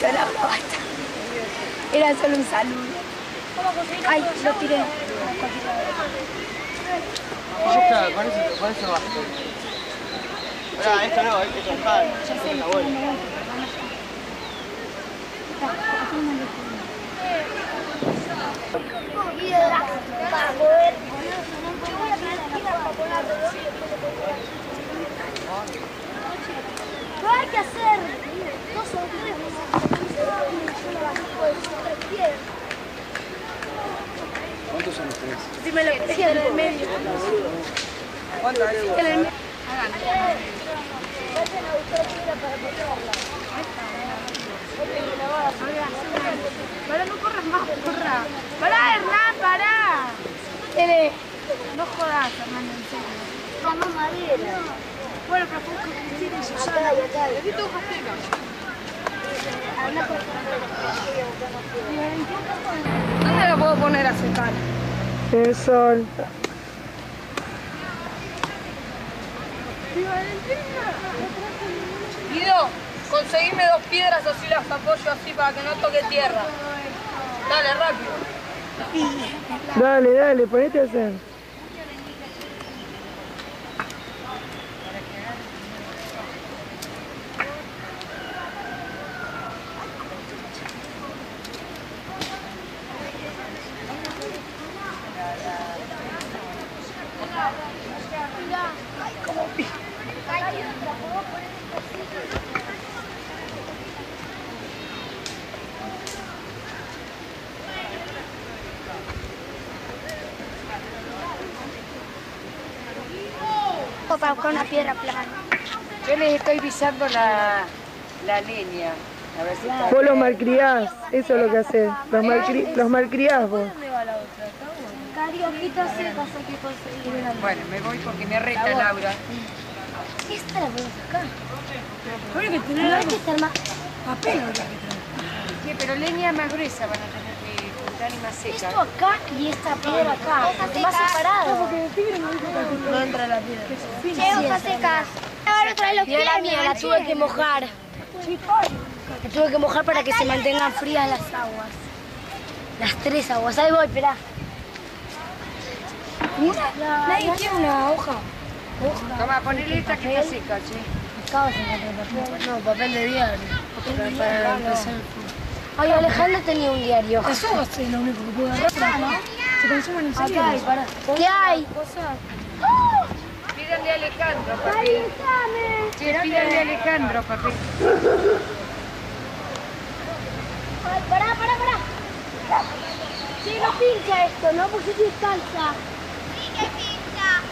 Yo la basta. Era solo un saludo. Ay, lo tiré. Yo con eso basta. Ahora, esto no, esto está. Ya sé, la bola. Piedra para poder. Yo voy a traer piedra para poner alrededor. No hay que hacer 2 o 3 piedras. ¿Cuántos son ustedes? Si me lo piedra en el medio. ¿Cuántos hay? En el medio. Vayan a buscar piedra para ponerla. Para, no corras más, corra. Pará, Hernán, pará. No jodas, Hernán, en serio. Estamos madera. Bueno, pero fue con Cristina y Susana. Acá. Necesito hojas secas. ¿Dónde lo puedo poner a secar? El sol. Guido, conseguime 2 piedras así las apoyo así para que no toque tierra. Dale, rápido. Dale, dale, ponete a hacer. Para buscar una piedra plana. Yo les estoy pisando la leña. A ver si está. Vos los malcriás, eso es lo que haces. Los malcriás vos. Cari, hojitas secas hay que conseguir. Bueno, me voy porque me reta Laura. Esta la podemos sacar. Hay que No tener hay que estar más. papel. Sí, pero leña más gruesa van a tener que juntar y más seca. Esto acá y esta piedra acá. Más separado. No entra la piedra. Che, hojas secas. Ahora trae los pies. La mía la tuve que mojar. La tuve que mojar para que se mantengan frías las aguas. Las 3 aguas. Ahí voy, esperá. Nadie quiere una hoja. Toma, ponele esta que está seca, che. No, papel de diario. Para empezar. Ay, Alejandro tenía un diario. Las hojas es lo único que puedo agarrar, ¿no? Se consumen enseguida. Acá hay, pará. ¿Qué hay? Pídanle a Alejandro, papi. Che, pídanle a Alejandro, papi. Ay, pará. Sí, no pincha esto, ¿no? Porque estoy descalza. Sí, que pincha.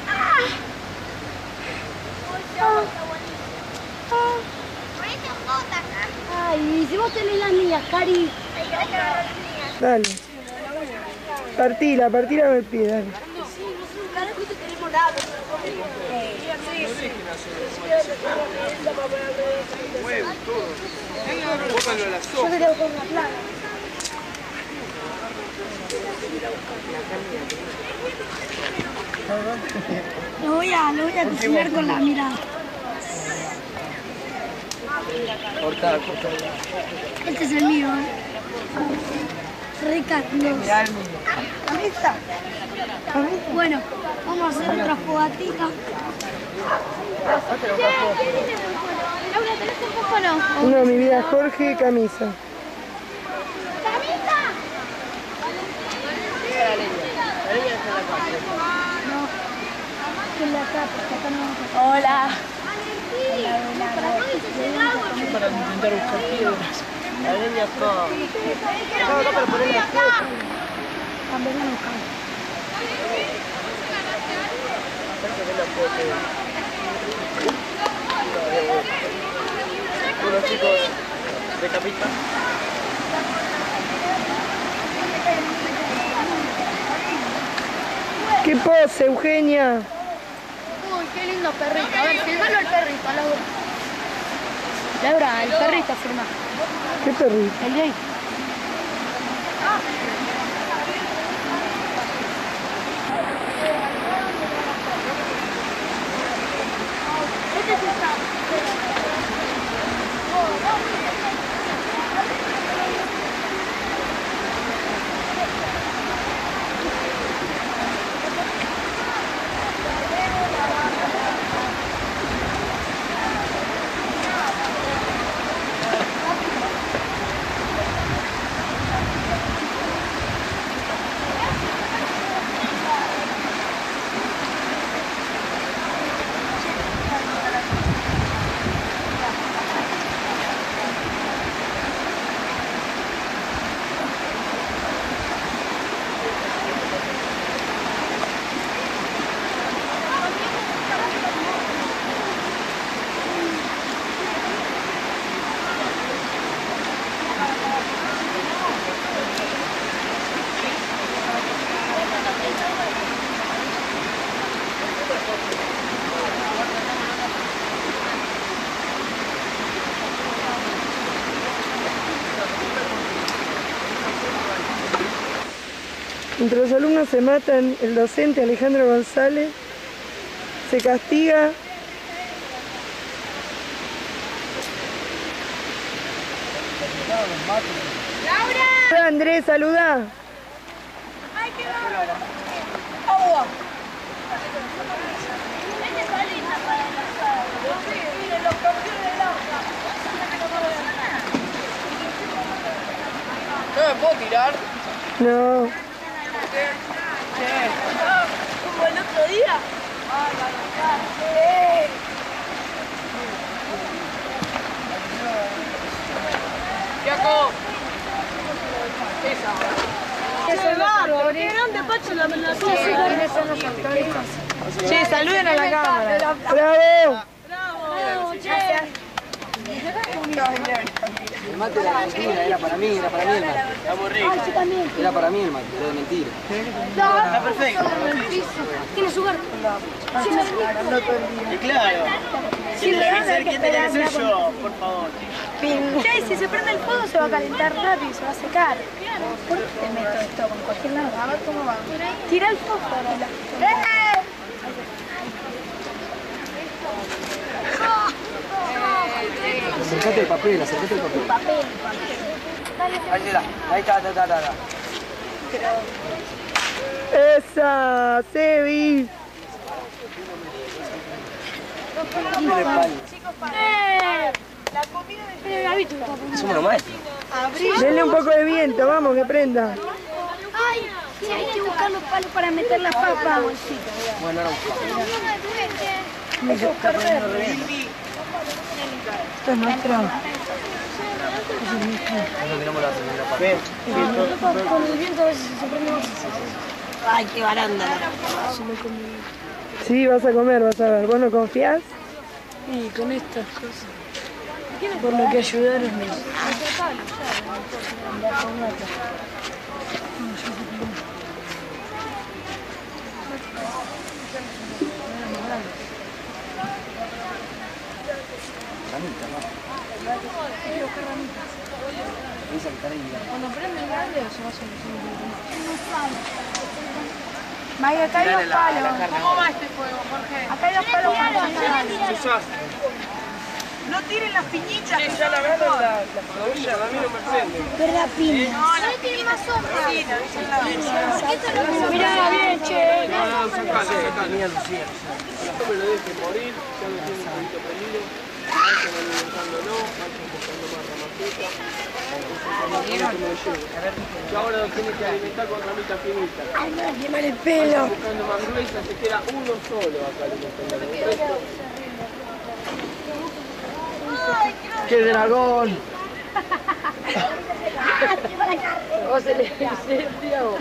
Ay, si vos tenés las mías, Cari. Dale. Partila a ver el pie, dale. Carajo, te tenemos nada. Huevo, todo. Póngalo a la sopa. Yo quería buscar una plana. Lo voy a cocinar con la mirada. Corta. Este es el mío, Rica. ¿Camisa? Bueno, vamos a hacer otra fogatita. Laura, ¿tenés un poco o no? No, mi vida, Jorge, camisa. ¿Camisa? En la capa, que acá no vamos a... Hola. Para intentar buscar piedras. La leña está. Acá para poner la piedra. También la buscamos. Unos chicos de capita. ¡Qué pose, Eugenia! Uy, qué lindo perrito. A ver, filmalo al perrito, Laura. Laura, el perrito, firma. ¿Qué perrito? El de ahí. Este es el Entre los alumnos se matan, el docente Alejandro González se castiga. ¡Laura! Andrés, saluda. ¡Ay, qué bárbaro! ¡Agua! Miren los campeones del agua. ¿No me puedo tirar? No. Como el otro día. ¡Yaco! ¡Qué grande, Pacho, la melodía! ¿Quiénes son los autores? Che, saluden a la cámara. ¡Bravo! ¡Bravo! Gracias. El mate era mentira, era para mí el mate. Estamos ricos. Era para mí el mate, era de mentira. No, Está perfecto. tiene su gato. Y claro, si tiene que ser, ¿quién tenía que ser yo? Por favor. Che, si se prende el fuego se va a calentar rápido y se va a secar. ¿Por qué te meto esto con cualquier lado? A ver cómo va. Tira el fósforo. Acercate el papel, acercate el papel. Ahí está, ahí está. ¡Esa! ¡Sebi! La comida de Somos los maestros. Denle un poco de viento, vamos, que prenda. Ay, sí, hay que buscar los palos para meter las papas. Bueno, ahora buscamos. Esto es nuestro. Ahora tenemos la primera parte. Con el viento a veces se prende más. Ay, qué baranda. Sí, vas a comer, vas a ver. ¿Vos no confías? Y con estas cosas. Por lo que ayudaron mis. Cuando prende el grande se va a solucionar. Maya, acá hay dos palos. ¿Cómo va este fuego, Jorge? Acá hay dos palos para no tiren las piñitas. Sí, ya la verdad la cebolla a mí no me prende. Pero la piña. No, las tienen más sombra. Mirá, bien, che. No, sacale. Mía Lucía. No me lo dejen morir, ya lo tiene un poquito peligro. Vayan alimentándolo, vayan buscando más ramaqueta. Y ahora lo tiene que alimentar con ramita finita. Ay, me va a quemar el pelo. Buscando más gruesa, se queda uno solo acá alimentándolo. ¡Qué dragón! ¿Vos se le incendio?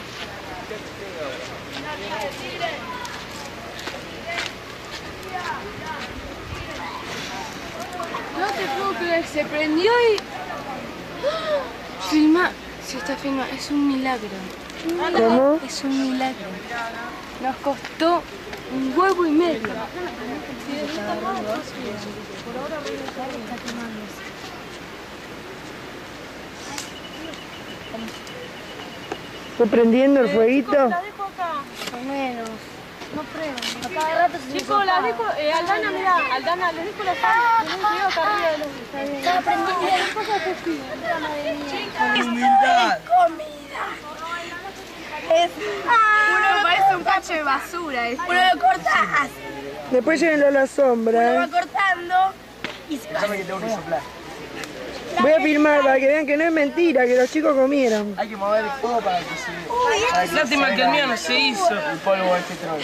No te puedo creer, se prendió y... Filma, si está filma, es un milagro. ¿Cómo? Es un milagro. Nos costó un huevo y medio. ¿Está prendiendo el fueguito? La dejo acá. Más o menos. No freno. A cada rato se Chicos, la dejo, Aldana, mirá, Aldana, les dejo la sal, tienen que ir acá arriba de los... estaba prendiendo las cosas que fui. Madre mía. ¡Humildad! Comida. Uno parece un cacho de basura. Uno lo corta así. Después llévenlo a la Uno va sombra. cortando y se va. Déjame que tengo que soplar. Voy a filmar para que vean que no es mentira, que los chicos comieron. Hay que mover el fuego para que se... Lástima que el mío no se hizo. El polvo este troll.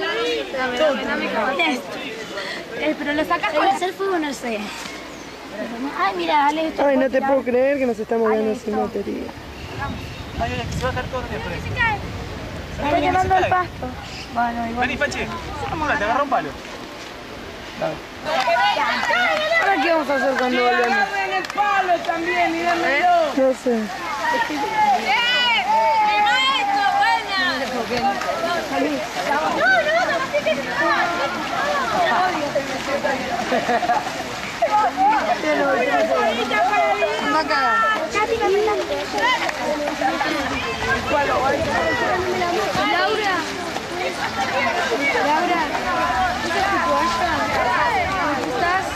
Pero lo sacás El hacer fuego no sé. Ay, mira, dale esto. Ay, no te puedo creer que nos estamos quedando sin batería. Ay, mira, que se va a caer todo después. Está quemando el pasto. Bueno, igual. Vení, Pache. Vamos, te agarra un palo. Dale. ¿Ahora qué vamos a hacer cuando volvemos? en el palo también y dámelo. No sé. ¡Mi maestro, buena! Anda acá. Katy, Laura, ¿esta es tu toalla? ¿Estás?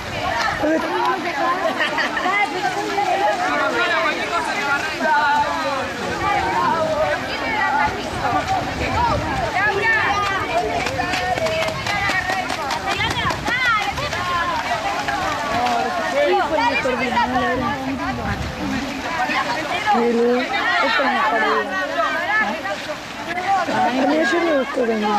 A mí yo me gustó también.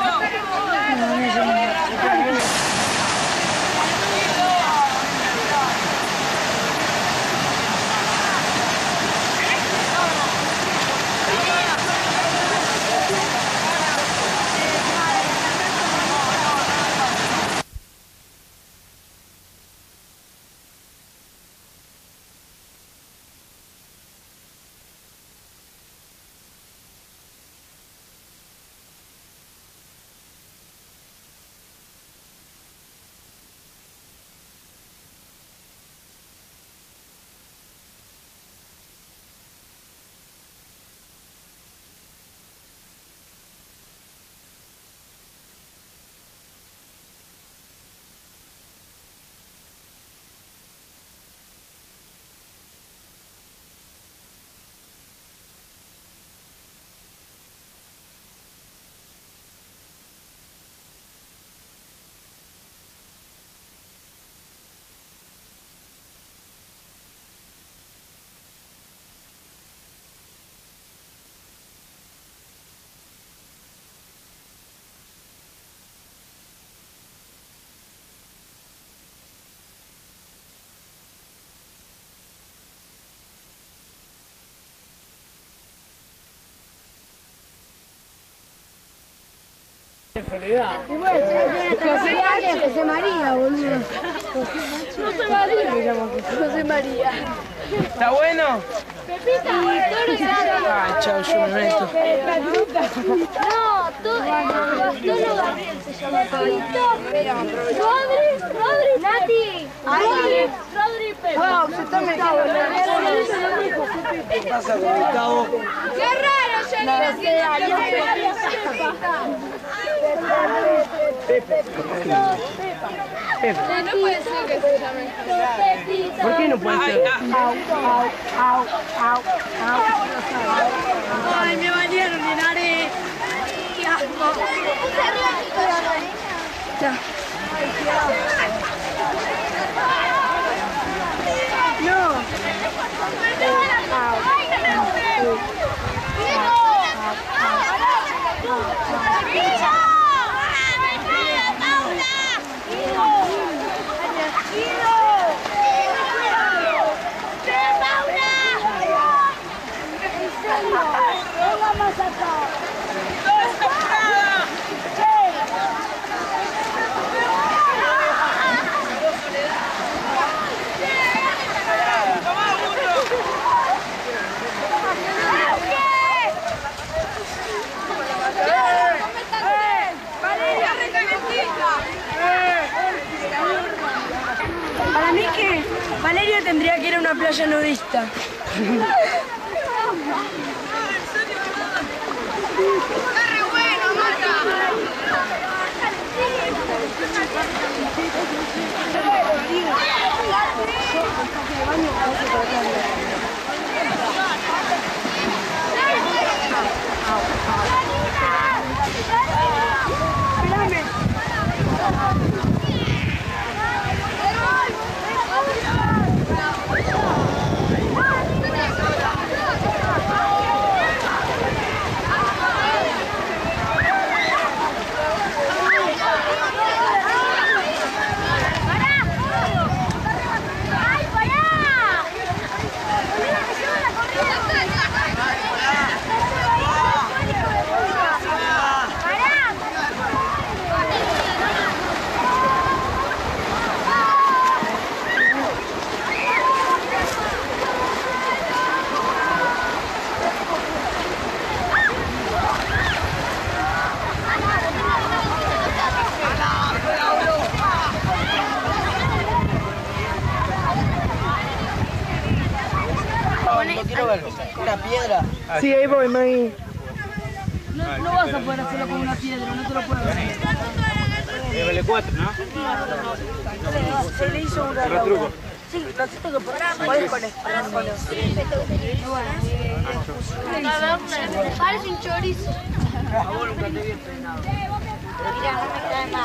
José María, boludo. José María me llamo. José María. ¿Está bueno? Pepita. Ah, chao, yo me meto. No, Gastolo Gabriel se llama. Rodri, Nati. Rodri, Pepe. Wow, se está metiendo. ¿Qué pasa con el cabo? ¡Qué raro, Janina! No puede ser que se llame. ¿Por qué no puede ser? Ay, me bañaron en arena. Qué asco. Ya. No. Para mí que Valeria tendría que ir a una playa nudista. pones... quiero ver. Una piedra. Sí, ahí voy, Maggie. No vas a poder hacerlo con una piedra, no te lo puedo hacer. L4, ¿no? Se le hizo un retruco. Sí, no te tengo por nada, podés conectarlo. Parece un chorizo. Vos nunca te vi entrenado. Mirá, no me cae mal.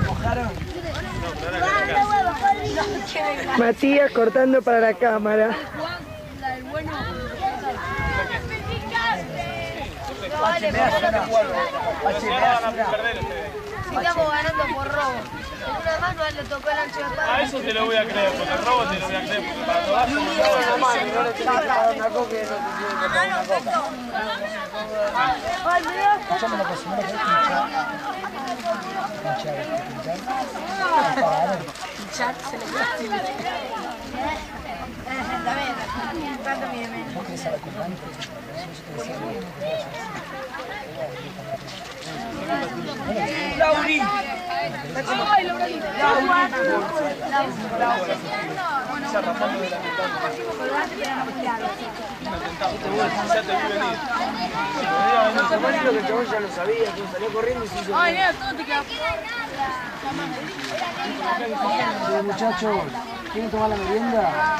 Matías cortando para la cámara. Vale, si estamos ganando por robo. En una mano le tocó el ancho de espada. A eso te lo voy a creer, porque el robo te lo voy a creer, porque para robar como no No le tenés que dar una coca y no te tiene que dar una coca. Escuchame una cosa, ¿no le querés Pinchar, se le castiga. ¿Cuánto mide menos? ¿Vos querés saber cuánto? ¡Lauri! Lo que el chabón ya lo sabía, que salió corriendo y se hizo... Ay, mira, todo te queda... Muchachos, ¿quieren tomar la merienda?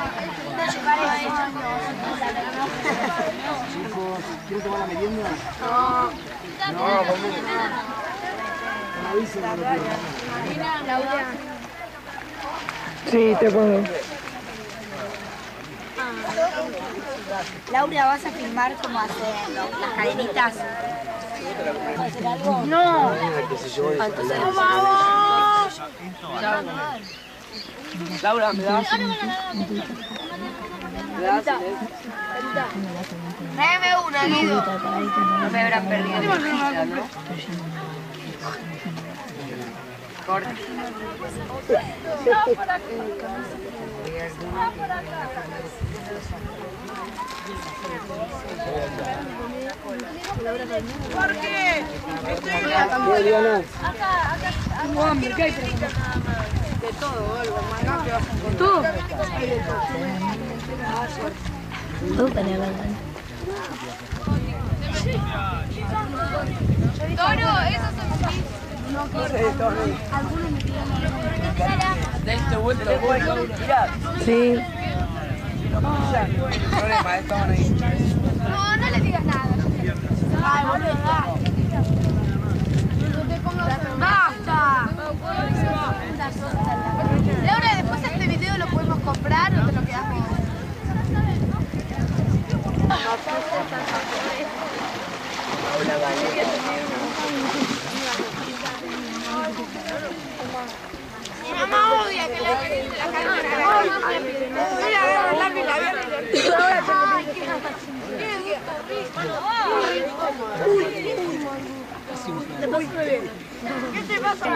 Chicos, ¿quieren tomar la merienda? No, conmigo. Me avisen cuando quieran. Sí, te pongo. Laura, ¿vas a filmar cómo hacen las cadenitas? No. ¡Vamos! Laura, ¿me das? Tráeme una, Guido. No me habrán perdido mi vida, ¿no? Corta. ¿Por qué? Estoy de todo, algo, manga que vas a encontrar. ¿Tú? Hay de todo. Toro, esos son mis... No, algunos me tiran Dale vuelta, vuelta. Sí. No hay problema, estaban ahí. No, no le digas nada. Ay, boludo, ¡basta! Laura, después este video lo podemos comprar o te lo quedas vivo. Mi mamá odia que le den la cámara. Mira, agarra el lápiz, la agarra y ¿qué te pasa?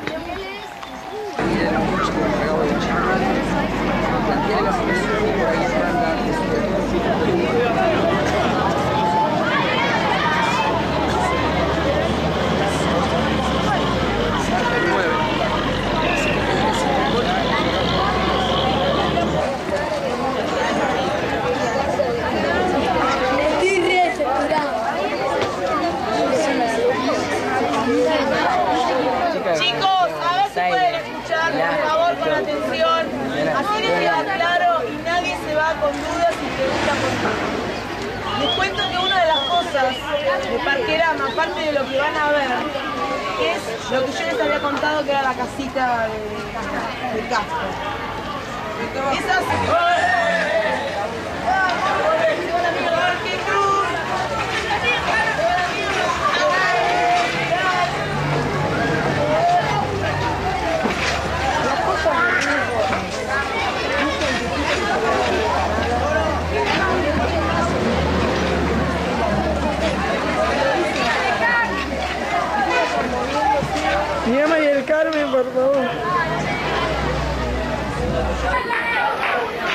Chicos, a ver si pueden escuchar, por favor, con atención. Así les queda claro y nadie se va con dudas y pregunta por qué. Les cuento que una de las cosas de Parkerama, aparte de lo que van a ver, es lo que yo les había contado que era la casita de Castro. Esas... Mira María del Carmen, por favor.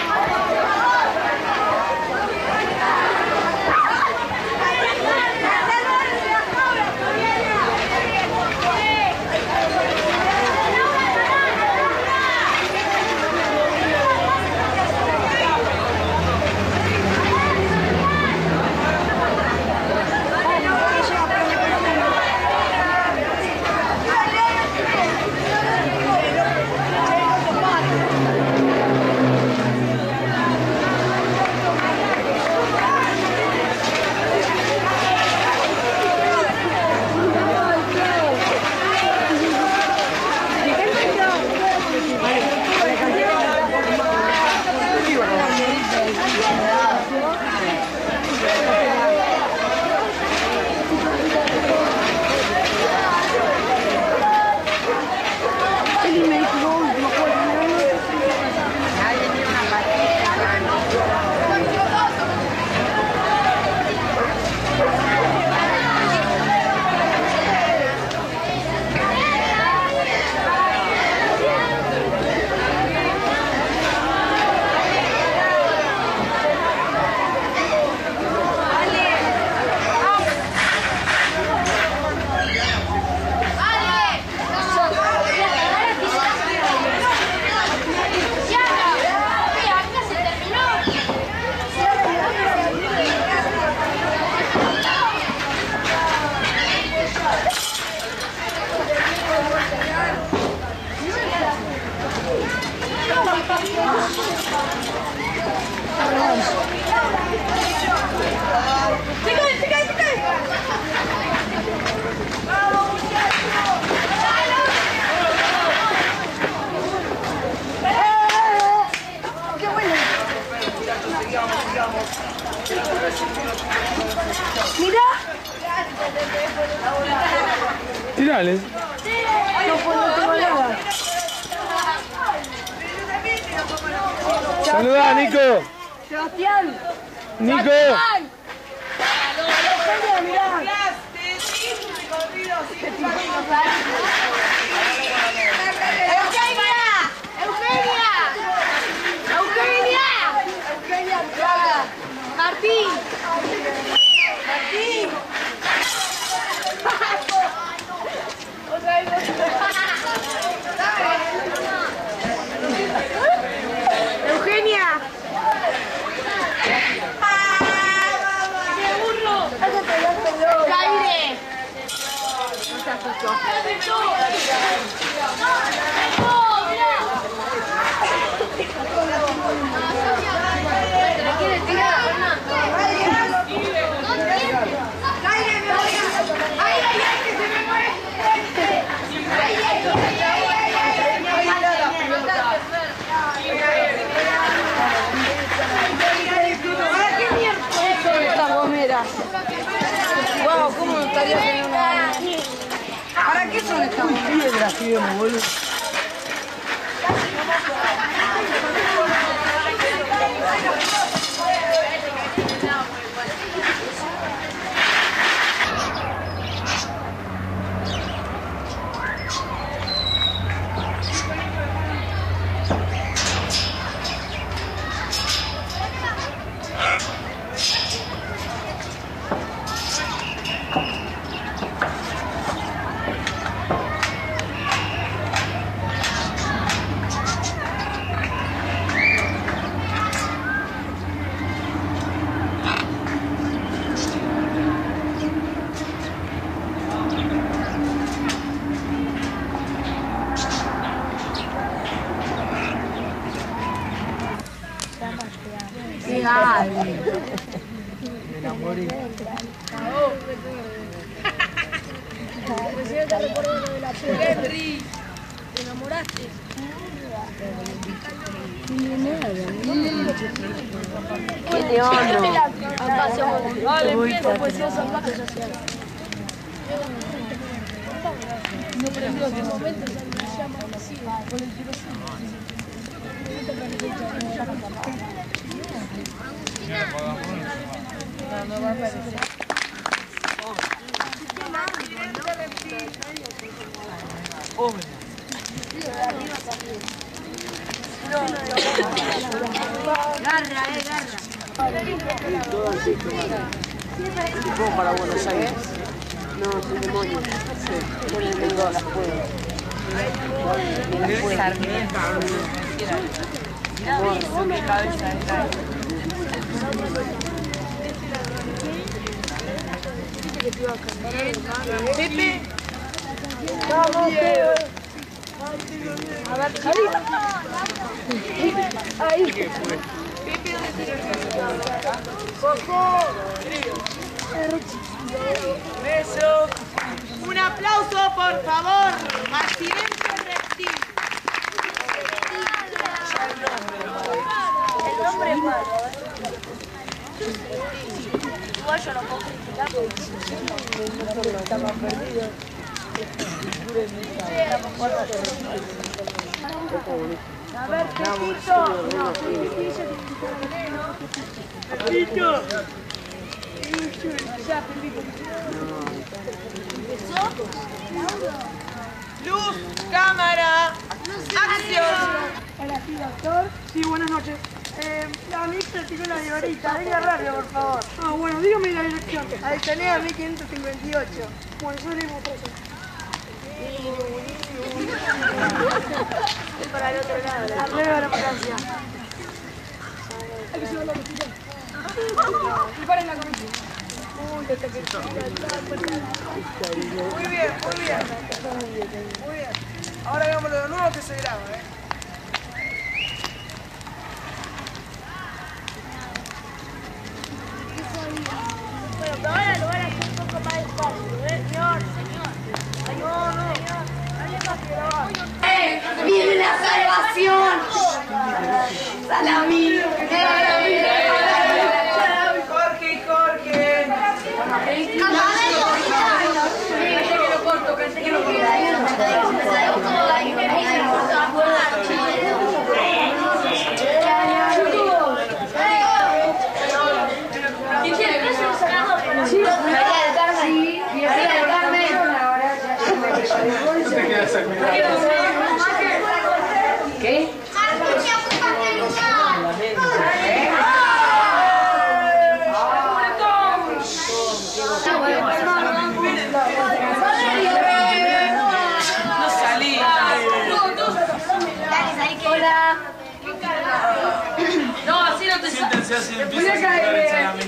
Mira. Tirales. No, pues no tengo nada. Saludá, Nico. Sebastián. Nico. Sebastián. Martín. Otra vez. Eugenia. Caire. No se asustó. ¿Quiere tirar? Wow, ¿cómo estaría teniendo una... ¿Para qué son estas Piedras, tío, me vuelvo. Me enamoré. Henry, ¿te enamoraste? ¿Qué te honro? Dale, empieza, poesía salvaje social. No prendió que momento se llama así, con el tirocino. No va a aparecer. ¿Vos para Buenos Aires? No, soy de Moño. Sí, yo le tengo las cuevas. Qué cabeza está. Pepe. Vamos, Pedro. A ver, ahí. Beso. Un aplauso, por favor. Accidente reptil. El nombre es malo. Igual yo no puedo criticar porque estamos perdidos. A ver, Pepito. No, Pepito. Ya, Pepito. Luz, cámara, acción. Hola, sí, doctor. Sí, buenas noches. La mixta tiró la llorita. Venga rápido, por favor. Ah, bueno, dígame la dirección. Avellaneda 1558. Bueno, yo le digo preso. Es para el otro lado. Arriba de la ambulancia. Hay que llevarlo al hospital. Y paren la comisión. Muy bien, muy bien. Muy bien. Ahora hagámoslo de nuevo que se graba, Bueno, pero ahora lo van a hacer un poco más despacio, ¿eh? Señor. ¡Viene la salvación! ¡Salamín! se hace y empieza a centrar el salame.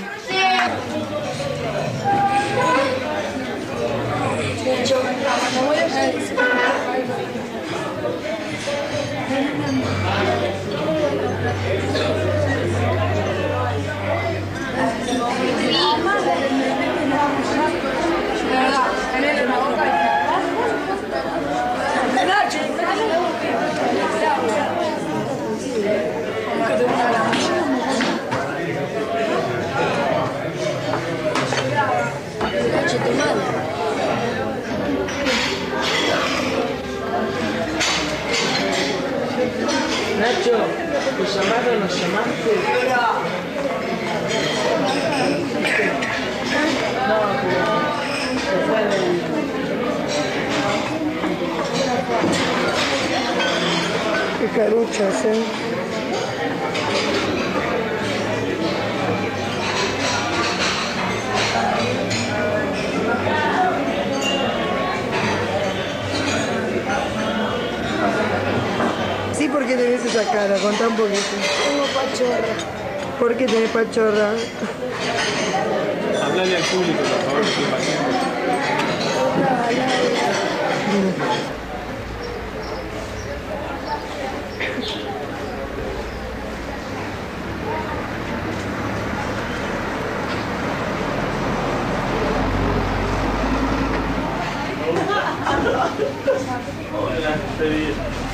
Nacho, ¿nos llamaron? ¿Nos llamaste? No, pero fue del... Qué caruchas, ¿eh? Sí, ¿por qué tenés esa cara? Contá un poquito. Tengo pachorra. ¿Por qué tenés pachorra? Hablale al público, por favor, que estoy paciente. Hola, estoy bien.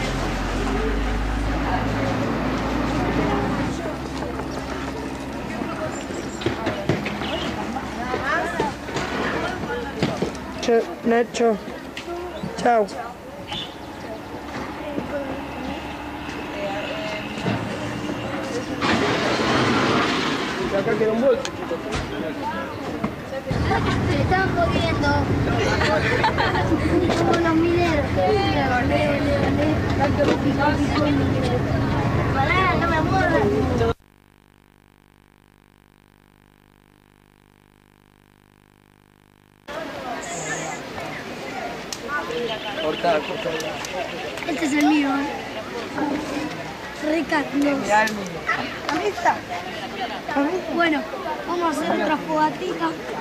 Nacho. Chao. Acá queda un bolso, chicos. Se están jodiendo. Como los mineros. Pará, no me muerdas. Corta. Este es el mío, Ricardo. Mirá el mío. ¿Camisa? Bueno, vamos a hacer otra fogatita.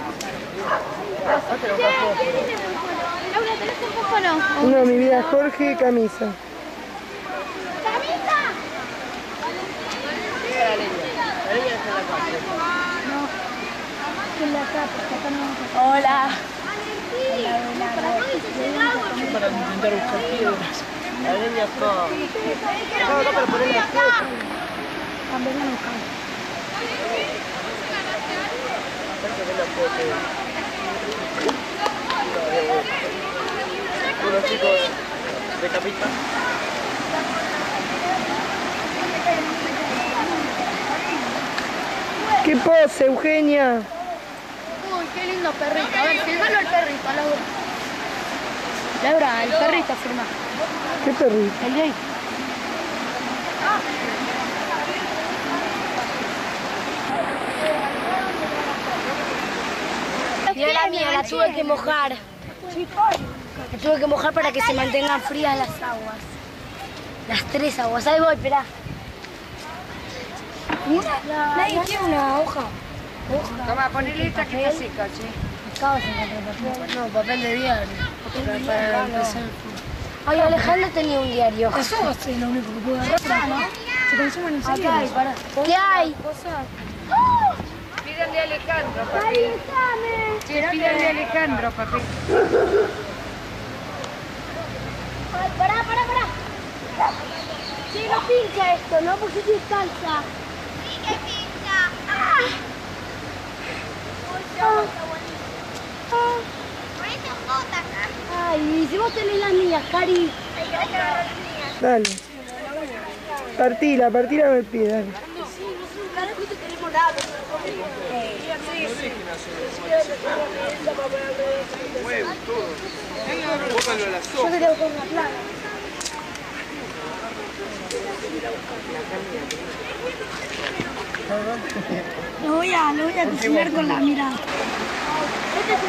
Laura, ¿tenés un poco o no? No, mi vida, Jorge, camisa. ¿Camisa? No, que la capa, Hola. Para intentar buscar piedras. La leña está... No, no, para poner las piedras. Bueno, chicos, de capita. ¿Qué pose, Eugenia? Uy, qué lindo perrito. A ver, filmalo el perrito, Laura. Laura, el perrito, firma. ¿Qué perrito? El de ahí. Y la mía, la tuve que mojar. La tuve que mojar para que se mantengan frías las aguas. Las 3 aguas. Ahí voy, esperá. Nadie quiere una hoja. Toma, ponele esta que está seca, che. No, papel de diario. Para empezar. Ay, Alejandro tenía un diario. Eso es lo único que puedo agarrar, ¿no? Se consumen en serio. Acá hay, pará. ¿Qué hay? Pídanle a Alejandro, papi. Che, pídanle a Alejandro, papi. Ay, pará. Sí, no pincha esto, ¿no? Porque estoy descalza. Sí, que pincha. Ponete un bota acá. Ay, si vos tenés las mías, Cari. Hay que agarrar las mías. Dale. Partila con el pie, dale. Carajo, te tenemos nada. Huevos, todo. Pónganlo a la Yo sopa. te tengo con una plaga. Lo voy a cocinar con la mirada. Este es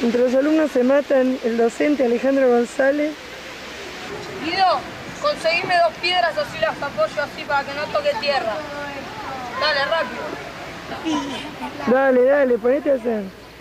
Entre los alumnos se matan el docente Alejandro González. Guido, conseguime 2 piedras así las apoyo así para que no toque tierra. Dale, rápido. Dale, dale, ponete a hacer.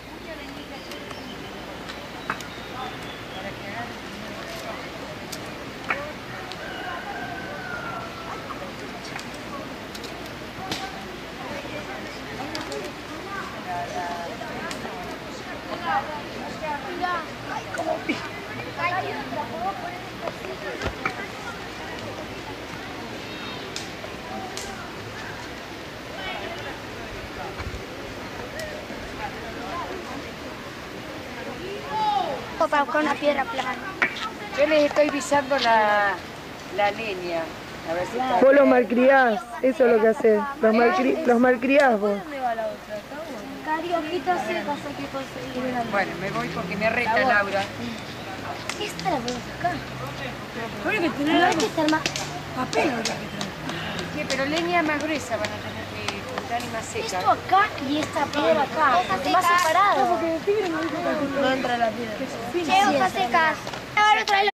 Para buscar una piedra plana. Yo les estoy pisando la leña. A ver si está. Vos los malcriás, eso es lo que haces. Los malcriás vos. Cari, hojitas secas hay que conseguir. Bueno, me voy porque me reta Laura. Esta la podemos sacar. No hay que ser más papel. Sí, pero leña más gruesa van a tener que juntar y más seca. Esto acá y esta piedra acá. Más separado. No entra la piedra. Che, hojas secas. Ahora trae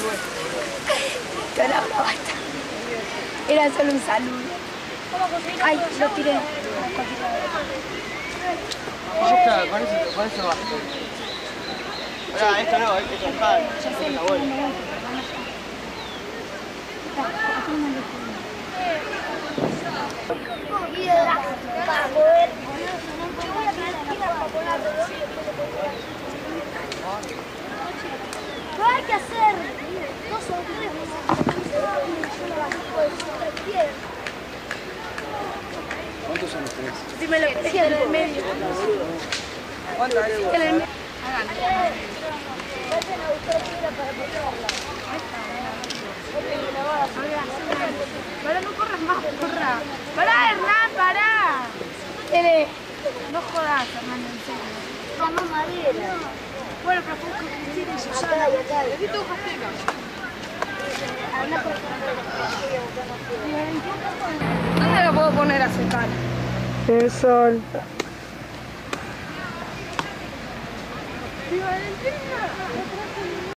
Era solo un saludo. Ay, lo tiré. Con eso va. Esto no, esto está bueno. Para poder... No hay que hacer 2 o 3. ¿Cuántos son los 3? Si me lo pedí en el medio. ¿Cuántos hay? En el medio. Para, no corras más, corra. Pará, Hernán, pará. No jodas, Hernán, en serio. Más madera. Bueno, pero fue que Cristina y Susana. Necesito hojas secas. ¿Dónde la puedo poner a secar? El sol. ¡Viva Valentina!